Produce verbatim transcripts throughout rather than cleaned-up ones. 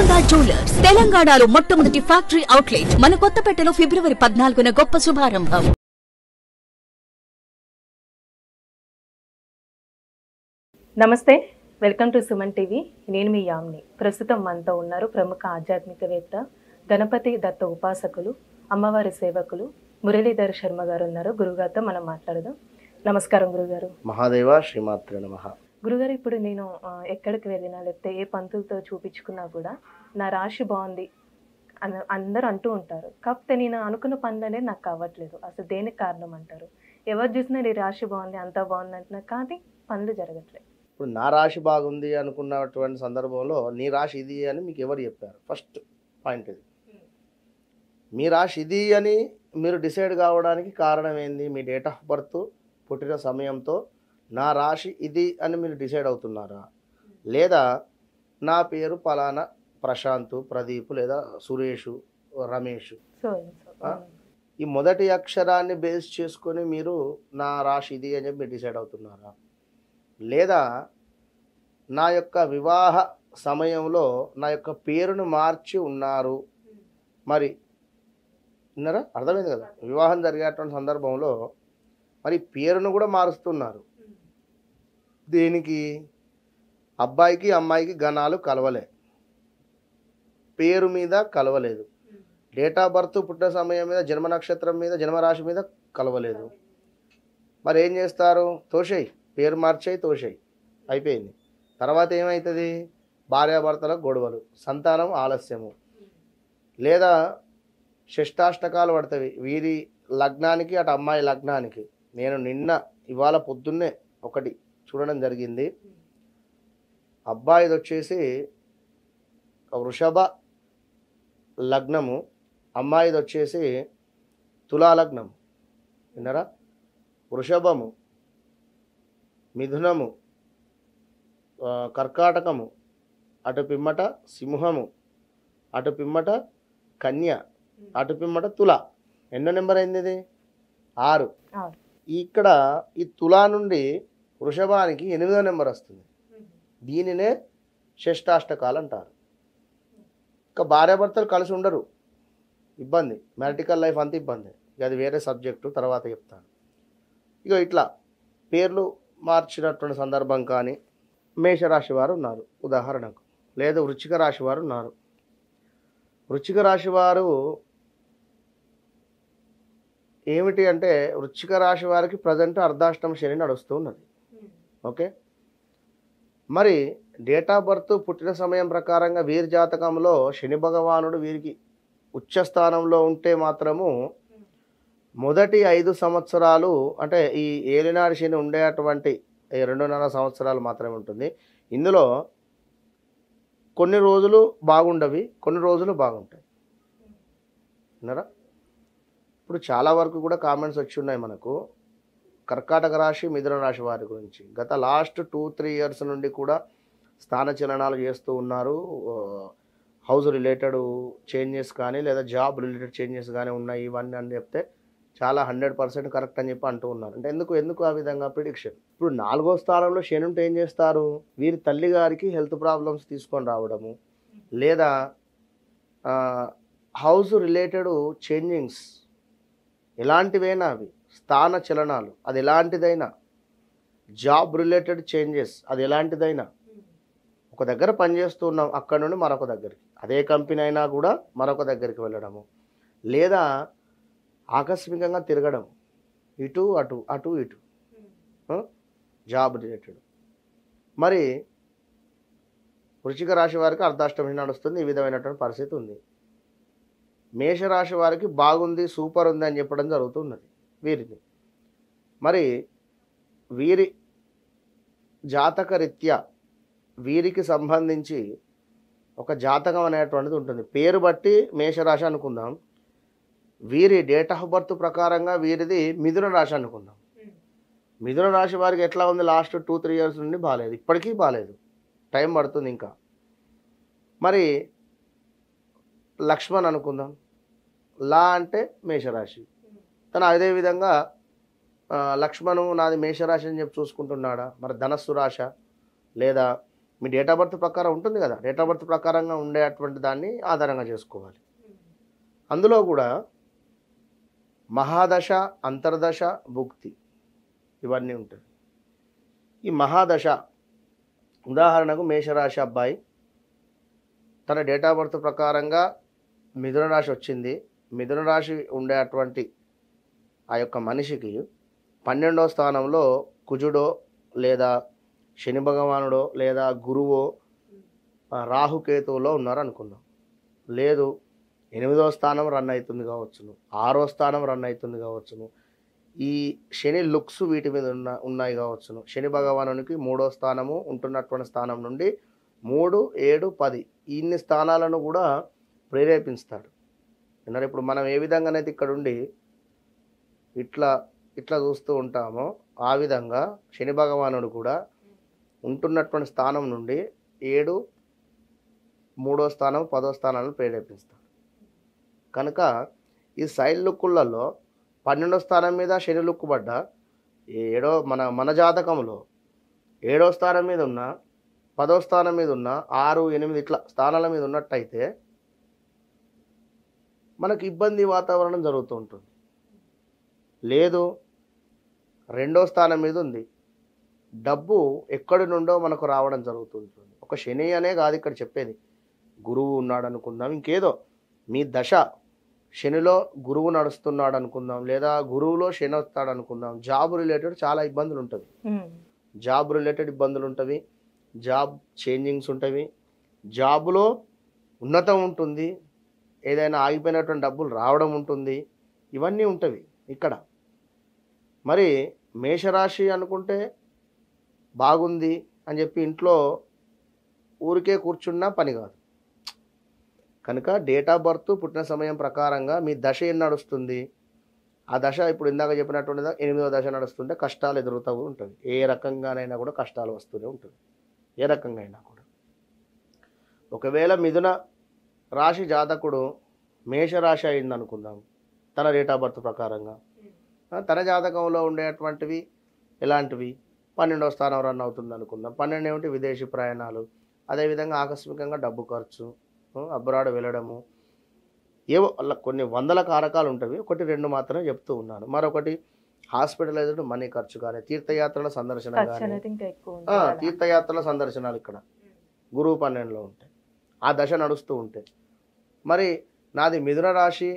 Golconda jewellers తెలంగాణలో మొట్టమొదటి factory outlet మన కొత్తపేటలో ఫిబ్రవరి పద్నాలుగున గొప్ప శుభారంభం. నమస్తే, వెల్కమ్ టు సుమన్ టీవీ. నేను మీ యామ్ని. ప్రస్తుతం మనతో ఉన్నారు ప్రముఖ ఆధ్యాత్మికవేత్త, గణపతి దత్త ఉపాసకులు, అమ్మవారి సేవకులు మురళీధర్ శర్మ గారు ఉన్నారు. గురుగారితో మనం మాట్లాడదాం. నమస్కారం గురుగారు. మహాదేవ శ్రీమాత్రే నమః. గురుగారు, ఇప్పుడు నేను ఎక్కడికి వెళ్ళినా లేకపోతే ఏ పంతులతో చూపించుకున్నా కూడా నా రాశి బాగుంది అని అందరూ అంటూ ఉంటారు. కాకపోతే నేను అనుకున్న పనులు అనేది నాకు కావట్లేదు. అసలు దేనికి కారణం అంటారు? ఎవరు చూసినా నీ రాశి బాగుంది, అంతా బాగుంది అంటున్నా, కానీ పనులు జరగట్లేదు. ఇప్పుడు నా రాశి బాగుంది అనుకున్నటువంటి సందర్భంలో నీ రాశి ఇది అని మీకు ఎవరు చెప్పారు? ఫస్ట్ పాయింట్ ఇది. మీ రాశి ఇది అని మీరు డిసైడ్ కావడానికి కారణం ఏంది? మీ డేట్ ఆఫ్ బర్త్, పుట్టిన సమయంతో నా రాశి ఇది అని మీరు డిసైడ్ అవుతున్నారా? లేదా నా పేరు పలానా ప్రశాంత్, ప్రదీప్ లేదా సురేష్, రమేష్, ఈ మొదటి అక్షరాన్ని బేస్ చేసుకొని మీరు నా రాశి ఇది అని చెప్పి మీరు డిసైడ్ అవుతున్నారా? లేదా నా యొక్క వివాహ సమయంలో నా యొక్క పేరును మార్చి ఉన్నారు, మరి విన్నారా? అర్థమైంది కదా? వివాహం జరిగేటువంటి సందర్భంలో మరి పేరును కూడా మారుస్తున్నారు. దేనికి? అబ్బాయికి అమ్మాయికి గణాలు కలవలే, పేరు మీద కలవలేదు, డేట్ ఆఫ్ బర్త్, పుట్టిన సమయం మీద, జన్మ నక్షత్రం మీద, జన్మరాశి మీద కలవలేదు. మరి ఏం చేస్తారు? తోషేయి, పేరు మార్చేయి, తోషేయి, అయిపోయింది. తర్వాత ఏమవుతుంది? భార్యాభర్తల గొడవలు, సంతానం ఆలస్యము, లేదా షష్టాష్టకాలు పడతాయి వీరి లగ్నానికి, అటు అమ్మాయి లగ్నానికి. నేను నిన్న ఇవాళ పొద్దున్నే ఒకటి చూడడం జరిగింది. అబ్బాయిది వచ్చేసి వృషభ లగ్నము, అమ్మాయిది వచ్చేసి తులా లగ్నం. విన్నారా? వృషభము, మిథునము, కర్కాటకము, అటు పిమ్మట సింహము, అటు పిమ్మట కన్య, అటు పిమ్మట తుల. ఎన్నో నెంబర్ అయింది ఇది? ఆరు. ఇక్కడ ఈ తులా నుండి వృషభానికి ఎనిమిదో నెంబర్ వస్తుంది. దీనినే షష్టాష్టకాలు అంటారు. ఇంకా భార్యాభర్తలు కలిసి ఉండరు, ఇబ్బంది, మ్యారిటికల్ లైఫ్ అంత ఇబ్బంది. ఇక అది వేరే సబ్జెక్టు, తర్వాత చెప్తాను. ఇక ఇట్లా పేర్లు మార్చినటువంటి సందర్భం కానీ మేషరాశి వారు ఉన్నారు ఉదాహరణకు, లేదా వృశ్చిక రాశి వారు ఉన్నారు. వృశ్చిక రాశి వారు ఏమిటి అంటే, వృశ్చిక రాశి వారికి ప్రజెంట్ అర్ధాష్టమ శని నడుస్తూ ఉన్నది. ఓకే, మరి డేట్ ఆఫ్ బర్త్, పుట్టిన సమయం ప్రకారంగా వీరి జాతకంలో శని భగవానుడు వీరికి ఉచ్చస్థానంలో ఉంటే మాత్రము మొదటి ఐదు సంవత్సరాలు అంటే ఈ ఏలినాడు శని ఉండేటువంటి రెండున్నర సంవత్సరాలు మాత్రమే ఉంటుంది. ఇందులో కొన్ని రోజులు బాగుండవి, కొన్ని రోజులు బాగుంటాయి. విన్నారా? ఇప్పుడు చాలా వరకు కూడా కామెంట్స్ వచ్చి ఉన్నాయి మనకు కర్కాటక రాశి, మిథున రాశి వారి గురించి. గత లాస్ట్ టూ త్రీ ఇయర్స్ నుండి కూడా స్థాన చలనాలు చేస్తూ ఉన్నారు. హౌస్ రిలేటెడ్ చేంజెస్ కానీ లేదా జాబ్ రిలేటెడ్ చేంజెస్ కానీ ఉన్నాయి ఇవన్నీ అని చెప్తే చాలా హండ్రెడ్ పర్సెంట్ కరెక్ట్ అని చెప్పి అంటూ ఉన్నారు. అంటే ఎందుకు ఎందుకు ఆ విధంగా ప్రిడిక్షన్? ఇప్పుడు నాలుగో స్థానంలో శని ఉంటే ఏం చేస్తారు? వీరి తల్లి గారికి హెల్త్ ప్రాబ్లమ్స్ తీసుకొని రావడము, లేదా హౌస్ రిలేటెడ్ చేంజింగ్స్ ఎలాంటివైనా, అవి స్థాన చలనాలు అది ఎలాంటిదైనా, జాబ్ రిలేటెడ్ చేంజెస్ అది ఎలాంటిదైనా, ఒక దగ్గర పనిచేస్తూ ఉన్నాం అక్కడ నుండి మరొక దగ్గరికి, అదే కంపెనీ అయినా కూడా మరొక దగ్గరికి వెళ్ళడము, లేదా ఆకస్మికంగా తిరగడం, ఇటు అటు అటు ఇటు, జాబ్ రిలేటెడ్. మరి వృశ్చిక రాశి వారికి అర్ధాష్టమి నడుస్తుంది. ఈ విధమైనటువంటి పరిస్థితి ఉంది. మేషరాశి వారికి బాగుంది, సూపర్ ఉంది అని చెప్పడం జరుగుతున్నది వీరిని. మరి వీరి జాతక రీత్యా వీరికి సంబంధించి ఒక జాతకం అనేటువంటిది ఉంటుంది. పేరు బట్టి మేషరాశి అనుకుందాం, వీరి డేట్ ఆఫ్ బర్త్ ప్రకారంగా వీరిది మిథున రాశి అనుకుందాం. మిథున రాశి వారికి ఎట్లా ఉంది? లాస్ట్ టూ త్రీ ఇయర్స్ నుండి బాగాలేదు, ఇప్పటికీ బాగాలేదు, టైం పడుతుంది ఇంకా. మరి లక్ష్మణ్ అనుకుందాం, లా అంటే మేషరాశి, తను అదేవిధంగా లక్ష్మణు నాది మేషరాశి అని చెప్పి చూసుకుంటున్నాడా? మరి ధనస్సు రాశ లేదా మీ డేట్ ఆఫ్ బర్త్ ప్రకారం ఉంటుంది కదా, డేట్ ఆఫ్ బర్త్ ప్రకారంగా ఉండేటువంటి దాన్ని ఆధారంగా చేసుకోవాలి. అందులో కూడా మహాదశ, అంతర్దశ, భుక్తి ఇవన్నీ ఉంటుంది. ఈ మహాదశ ఉదాహరణకు మేషరాశి అబ్బాయి తన డేట్ ఆఫ్ బర్త్ ప్రకారంగా మిథున రాశి వచ్చింది. మిథున రాశి ఉండేటువంటి ఆ యొక్క మనిషికి పన్నెండవ స్థానంలో కుజుడో లేదా శని భగవానుడో లేదా గురువో రాహుకేతువులో ఉన్నారు అనుకుందాం. లేదు ఎనిమిదవ స్థానం రన్ అవుతుంది కావచ్చును, ఆరో స్థానం రన్ అవుతుంది కావచ్చును, ఈ శని లుక్స్ వీటి మీద ఉన్న ఉన్నాయి కావచ్చును. శని భగవానునికి మూడో స్థానము ఉంటున్నటువంటి స్థానం నుండి మూడు ఏడు పది ఇన్ని స్థానాలను కూడా ప్రేరేపిస్తాడు. విన్నారు? ఇప్పుడు మనం ఏ విధంగానైతే ఇక్కడ ఉండి ఇట్లా ఇట్లా చూస్తూ ఉంటామో ఆ విధంగా శని భగవానుడు కూడా ఉంటున్నటువంటి స్థానం నుండి ఏడు మూడో స్థానం పదో స్థానాలను ప్రేరేపిస్తాడు. కనుక ఈ సైడ్ లుక్కులలో పన్నెండో స్థానం మీద శని లుక్కు పడ్డ ఏడో మన మన జాతకంలో ఏడో స్థానం మీద ఉన్న పదో స్థానం మీద ఉన్న ఆరు ఎనిమిది ఇట్లా స్థానాల మీద ఉన్నట్టయితే మనకు ఇబ్బంది వాతావరణం జరుగుతూ ఉంటుంది. లేదు రెండో స్థానం మీద ఉంది, డబ్బు ఎక్కడి నుండో మనకు రావడం జరుగుతుంటుంది. ఒక శని అనే కాదు ఇక్కడ చెప్పేది, గురువు ఉన్నాడు అనుకుందాం, ఇంకేదో మీ దశ శనిలో గురువు నడుస్తున్నాడు అనుకుందాం, లేదా గురువులో శని వస్తాడు అనుకుందాం. జాబ్ రిలేటెడ్ చాలా ఇబ్బందులు ఉంటుంది, జాబ్ రిలేటెడ్ ఇబ్బందులు ఉంటుంది, జాబ్ చేంజింగ్స్ ఉంటాయి, జాబులో ఉన్నతం ఉంటుంది, ఏదైనా ఆగిపోయినటువంటి డబ్బులు రావడం ఉంటుంది, ఇవన్నీ ఉంటవి ఇక్కడ. మరి మేషరాశి అనుకుంటే బాగుంది అని చెప్పి ఇంట్లో ఊరికే కూర్చున్నా పని కాదు. కనుక డేట్ ఆఫ్ బర్త్ పుట్టిన సమయం ప్రకారంగా మీ దశ ఏం నడుస్తుంది, ఆ దశ ఇప్పుడు ఇందాక చెప్పినటువంటి ఎనిమిదో దశ నడుస్తుంటే కష్టాలు ఎదురుతూ ఉంటుంది. ఏ రకంగానైనా కూడా కష్టాలు వస్తూనే ఉంటుంది, ఏ రకంగా అయినా కూడా. ఒకవేళ మిథున రాశి జాతకుడు మేషరాశి అయింది అనుకుందాం తన డేట్ ఆఫ్ బర్త్ ప్రకారంగా, తన జాతకంలో ఉండేటువంటివి ఎలాంటివి, పన్నెండవ స్థానం రన్ అవుతుంది అనుకుందాం. పన్నెండు ఏమిటి, విదేశీ ప్రయాణాలు, అదేవిధంగా ఆకస్మికంగా డబ్బు ఖర్చు, అబ్రాడ్ వెళ్ళడము, ఏవో కొన్ని వందల కారకాలు ఉంటాయి. ఒకటి రెండు మాత్రమే చెప్తూ ఉన్నాను. మరొకటి హాస్పిటలైజ్డ్ మనీ ఖర్చు కానీ, తీర్థయాత్రల సందర్శన కానీ, తీర్థయాత్రల సందర్శనాలు ఇక్కడ గురువు పన్నెండులో ఉంటాయి, ఆ దశ నడుస్తూ ఉంటాయి. మరి నాది మిథున రాశి,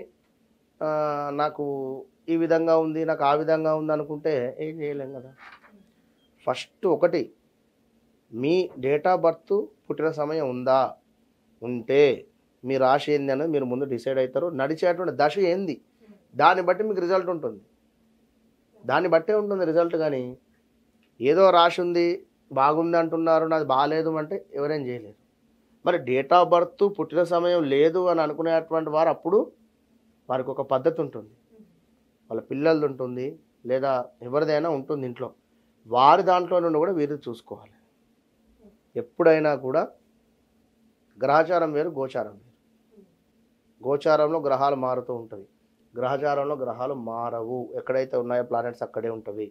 నాకు ఈ విధంగా ఉంది, నాకు ఆ విధంగా ఉంది అనుకుంటే ఏం చేయలేం కదా. ఫస్ట్ ఒకటి మీ డేట్ ఆఫ్ బర్త్ పుట్టిన సమయం ఉందా, ఉంటే మీ రాశి ఏంది అనేది మీరు ముందు డిసైడ్ అవుతారు. నడిచేటువంటి దశ ఏంది దాన్ని బట్టి మీకు రిజల్ట్ ఉంటుంది, దాన్ని బట్టే ఉంటుంది రిజల్ట్. కానీ ఏదో రాశి ఉంది బాగుంది అంటున్నారు, నాది బాగాలేదు అంటే ఎవరేం చేయలేరు. మరి డేట్ ఆఫ్ బర్త్ పుట్టిన సమయం లేదు అని అనుకునేటువంటి వారు అప్పుడు వారికి ఒక పద్ధతి ఉంటుంది, వాళ్ళ పిల్లలది ఉంటుంది, లేదా ఎవరిదైనా ఉంటుంది ఇంట్లో, వారి దాంట్లో నుండి కూడా వీరు చూసుకోవాలి. ఎప్పుడైనా కూడా గ్రహచారం వేరు, గోచారం వేరు. గోచారంలో గ్రహాలు మారుతూ ఉంటుంది, గ్రహచారంలో గ్రహాలు మారవు. ఎక్కడైతే ఉన్నాయో ప్లానెట్స్ అక్కడే ఉంటవి.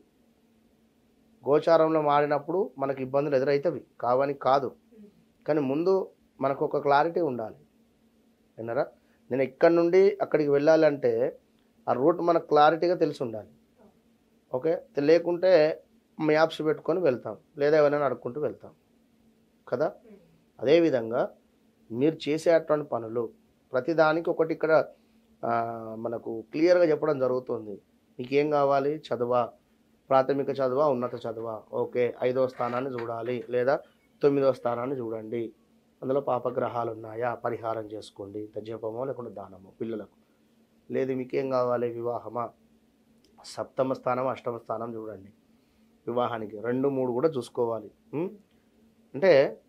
గోచారంలో మారినప్పుడు మనకి ఇబ్బందులు ఎదురవుతాయి, కావని కాదు. కానీ ముందు మనకు ఒక క్లారిటీ ఉండాలి. విన్నారా? నేను ఇక్కడి నుండి అక్కడికి వెళ్ళాలంటే ఆ రూట్ మనకు క్లారిటీగా తెలిసి ఉండాలి. ఓకే, లేకుంటే మ్యాప్స్ పెట్టుకొని వెళ్తాం, లేదా ఎవరైనా అడుక్కుంటూ వెళ్తాం కదా. అదేవిధంగా మీరు చేసేటువంటి పనులు ప్రతిదానికి ఒకటి ఇక్కడ మనకు క్లియర్గా చెప్పడం జరుగుతుంది. మీకు ఏం కావాలి, చదువా, ప్రాథమిక చదువా, ఉన్నత చదువా, ఓకే ఐదో స్థానాన్ని చూడాలి లేదా తొమ్మిదో స్థానాన్ని చూడండి, అందులో పాపగ్రహాలు ఉన్నాయా, పరిహారం చేసుకోండి, జపమో లేకుండా దానమో పిల్లలకు. లేదు మీకేం కావాలి, వివాహమా, సప్తమ స్థానం అష్టమ స్థానం చూడండి, వివాహానికి రెండు మూడు కూడా చూసుకోవాలి. అంటే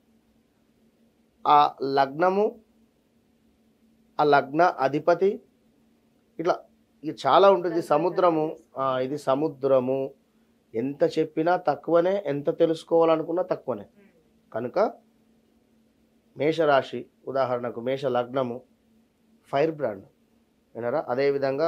ఆ లగ్నము, ఆ లగ్న అధిపతి, ఇట్లా ఇది చాలా ఉంటుంది. సముద్రము, ఇది సముద్రము, ఎంత చెప్పినా తక్కువనే, ఎంత తెలుసుకోవాలనుకున్నా తక్కువనే. కనుక మేషరాశి ఉదాహరణకు మేష లగ్నము ఫైర్ బ్రాండ్ వినరా. అదేవిధంగా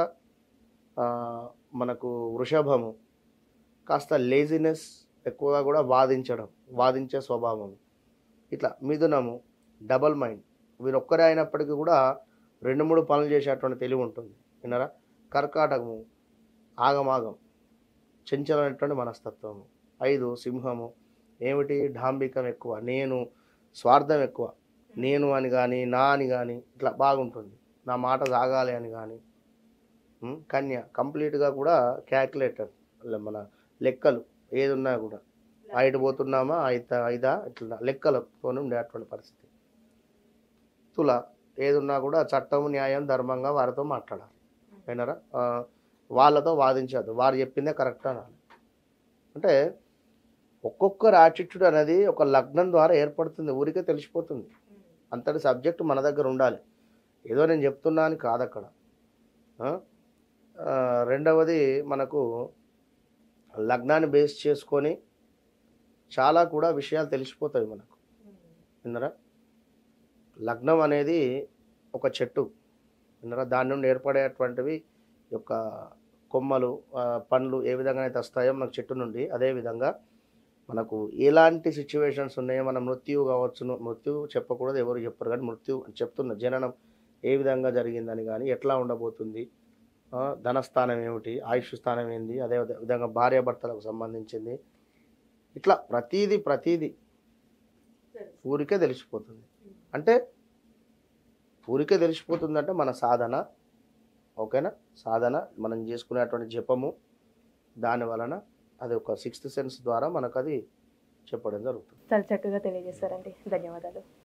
మనకు వృషభము కాస్త లేజినెస్ ఎక్కువగా కూడా వాదించడం, వాదించే స్వభావం. ఇట్లా మిథునము డబల్ మైండ్, వీరు ఒక్కరే అయినప్పటికీ కూడా రెండు మూడు పనులు చేసేటువంటి తెలివి ఉంటుంది. విన్నారా? కర్కాటకము ఆగమాగం, చంచలమైనటువంటి మనస్తత్వము. ఐదు సింహము ఏమిటి? డాంబికం ఎక్కువ, నేను స్వార్థం ఎక్కువ, నేను అని కానీ నా అని కానీ ఇట్లా బాగుంటుంది, నా మాట సాగాలి అని కానీ. ఉమ్, కన్య కంప్లీట్గా కూడా క్యాల్కులేటర్, మన లెక్కలు ఏది ఉన్నా కూడా ఐదు పోతున్నామా ఐదా ఐదా ఇట్లా లెక్కలతో ఉండేటువంటి పరిస్థితి. తుల ఏది ఉన్నా కూడా చట్టం న్యాయం ధర్మంగా వారితో మాట్లాడాలి. అయినారా? ఆ, వాళ్ళతో వాదించద్దు, వారు చెప్పిందే కరెక్ట్ అనాలి. అంటే ఒక్కొక్కరు యాటిట్యూడ్ అనేది ఒక లగ్నం ద్వారా ఏర్పడుతుంది, ఊరికే తెలిసిపోతుంది. అంతటి సబ్జెక్టు మన దగ్గర ఉండాలి. ఏదో నేను చెప్తున్నాను కాదు అక్కడ. ఆ? ఆ, రెండవది మనకు లగ్నాన్ని బేస్ చేసుకొని చాలా కూడా విషయాలు తెలిసిపోతాయి మనకు. విన్నారా? లగ్నం అనేది ఒక చెట్టు. విన్నారా? దాని నుండి ఏర్పడేటువంటివి యొక్క కొమ్మలు, ఆ, పండ్లు ఏ విధంగా అయితే వస్తాయో మనకు చెట్టు నుండి, అదేవిధంగా మనకు ఎలాంటి సిచ్యువేషన్స్ ఉన్నాయో, మన మృత్యువు కావచ్చును, మృత్యువు చెప్పకూడదు, ఎవరు చెప్పరు, కానీ మృత్యు చెప్తున్న జననం ఏ విధంగా జరిగిందని కానీ, ఎట్లా ఉండబోతుంది, ఆ, ధనస్థానం ఏమిటి, ఆయుష్ స్థానం ఏంది, అదే విధంగా భార్యాభర్తలకు సంబంధించింది, ఇట్లా ప్రతీది ప్రతీది ఊరికే తెలిసిపోతుంది. అంటే ఊరికే తెలిసిపోతుందంటే మన సాధన, ఓకేనా, సాధన మనం చేసుకునేటువంటి జపము, దాని వలన అది ఒక సిక్స్త్ సెన్స్ ద్వారా మనకు అది చెప్పడం జరుగుతుంది. చాలా చక్కగా తెలియజేస్తారండి. ధన్యవాదాలు.